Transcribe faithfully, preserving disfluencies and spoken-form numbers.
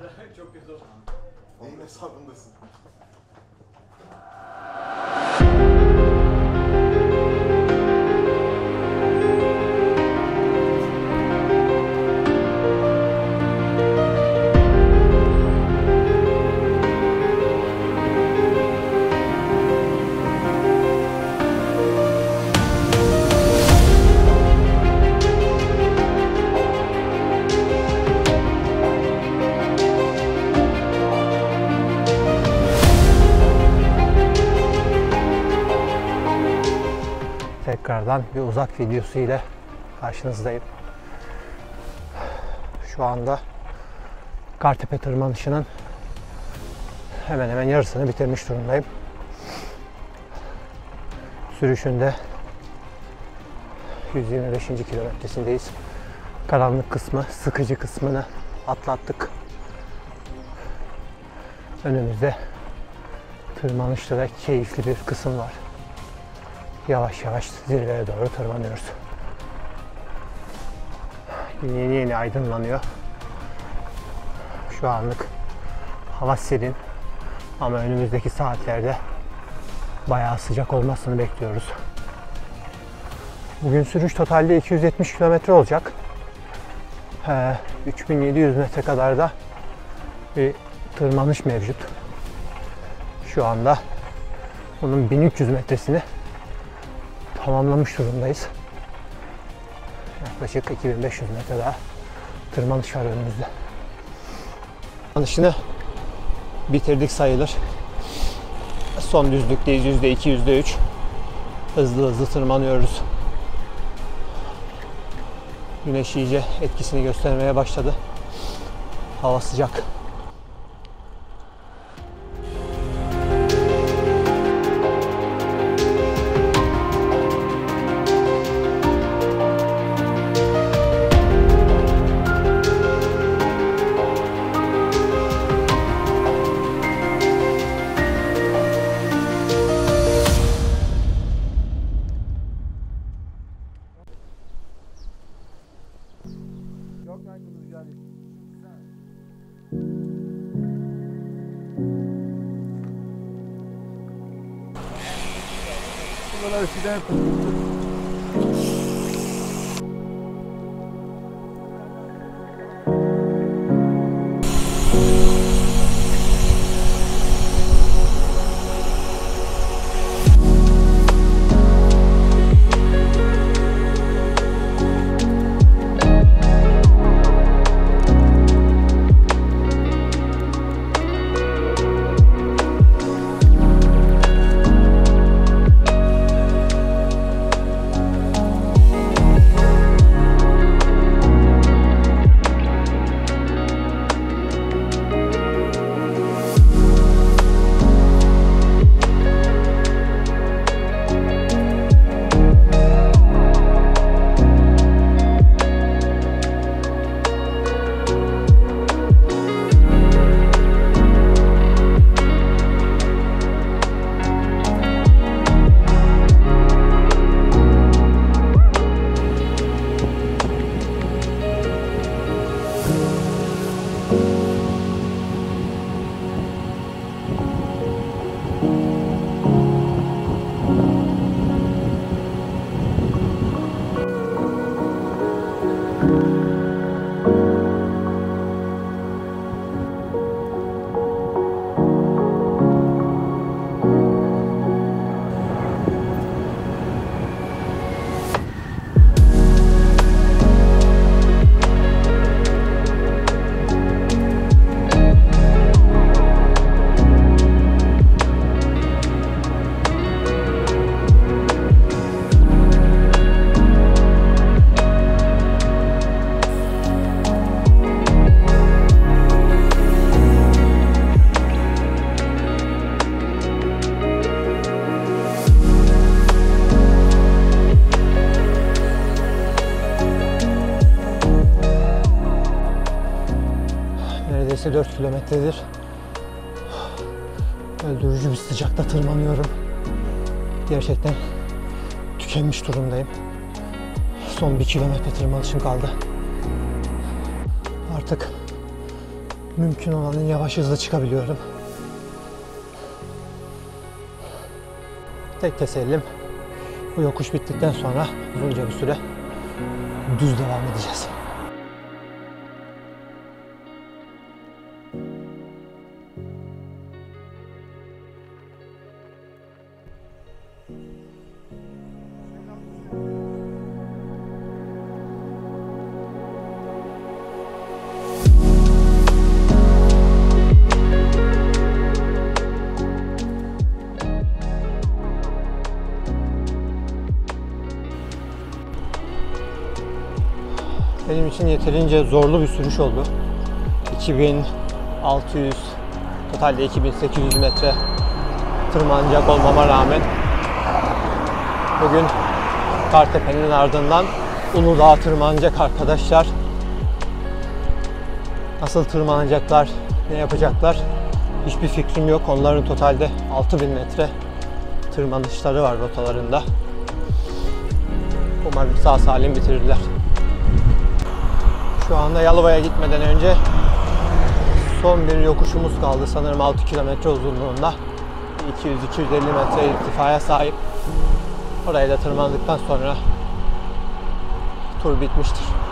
Çok kötü oldu. Neyin hesabındasın? Tekrardan bir uzak videosu ile karşınızdayım. Şu anda Kartepe tırmanışının hemen hemen yarısını bitirmiş durumdayım. Sürüşünde yüz yirmi beşinci kilometresindeyiz. Karanlık kısmı, sıkıcı kısmını atlattık. Önümüzde tırmanışta da keyifli bir kısım var. Yavaş yavaş zirveye doğru tırmanıyoruz. Gün yeni yeni aydınlanıyor. Şu anlık hava serin ama önümüzdeki saatlerde bayağı sıcak olmasını bekliyoruz. Bugün sürüş totalde iki yüz yetmiş kilometre olacak. Ee, üç bin yedi yüz metre kadar da bir tırmanış mevcut. Şu anda bunun bin üç yüz metresini tamamlamış durumdayız. Yaklaşık iki bin beş yüz metre daha tırmanış var önümüzde. Tırmanışını bitirdik sayılır. Son düzlükteyiz, yüzde iki, yüzde üç. Hızlı hızlı tırmanıyoruz. Güneş iyice etkisini göstermeye başladı. Hava sıcak. Bunlar eskiden neredeyse dört kilometredir öldürücü bir sıcakta tırmanıyorum. Gerçekten tükenmiş durumdayım. Son bir kilometre tırmanışım kaldı. Artık mümkün olanın yavaş hızlı çıkabiliyorum. Tek tesellim bu yokuş bittikten sonra uzunca bir süre düz devam edeceğiz. Benim için yeterince zorlu bir sürüş oldu. iki bin altı yüz, totalde iki bin sekiz yüz metre tırmanacak olmama rağmen bugün Kartepe'nin ardından Uludağ'a tırmanacak arkadaşlar. Nasıl tırmanacaklar, ne yapacaklar hiçbir fikrim yok. Onların totalde altı bin metre tırmanışları var rotalarında. Umarım sağ salim bitirirler. Şu anda Yalova'ya gitmeden önce son bir yokuşumuz kaldı. Sanırım altı kilometre uzunluğunda. iki yüz iki yüz elli metre irtifaya sahip. Orayı da tırmandıktan sonra tur bitmiştir.